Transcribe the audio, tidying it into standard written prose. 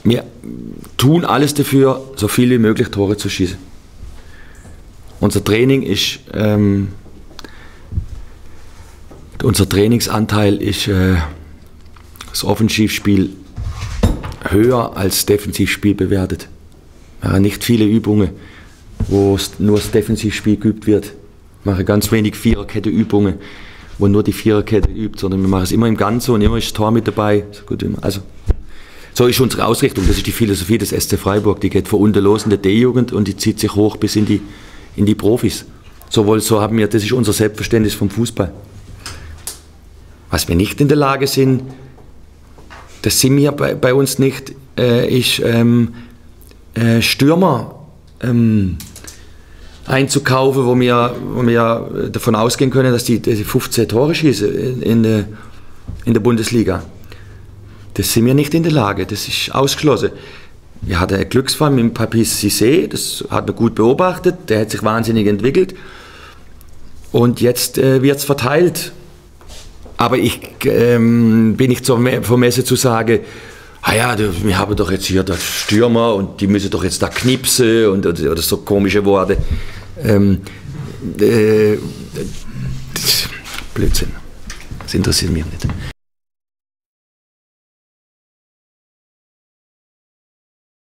wir tun alles dafür, so viel wie möglich Tore zu schießen. Unser Training ist, unser Trainingsanteil ist das Offensivspiel höher als Defensivspiel bewertet. Ja, nicht viele Übungen, wo nur das Defensivspiel geübt wird. Wir machen ganz wenig Viererkette-Übungen, wo nur die Viererkette übt, sondern wir machen es immer im Ganzen und immer ist das Tor mit dabei. So gut immer. Also, so ist unsere Ausrichtung, das ist die Philosophie des SC Freiburg. Die geht von unten los in der D-Jugend und die zieht sich hoch bis in die Profis. So haben wir, das ist unser Selbstverständnis vom Fußball. Was wir nicht in der Lage sind, das sind wir bei uns nicht, ist Stürmer einzukaufen, wo wir davon ausgehen können, dass die 15 Tore schießen in der Bundesliga. Das sind wir nicht in der Lage, das ist ausgeschlossen. Wir hatten einen Glücksfall mit dem Papis Cissé, das hat man gut beobachtet, der hat sich wahnsinnig entwickelt und jetzt wird es verteilt. Aber ich bin nicht so vermessen zu sagen, ja, wir haben doch jetzt hier das Stürmer und die müssen doch jetzt da knipsen oder so komische Worte. Blödsinn. Das interessiert mich nicht.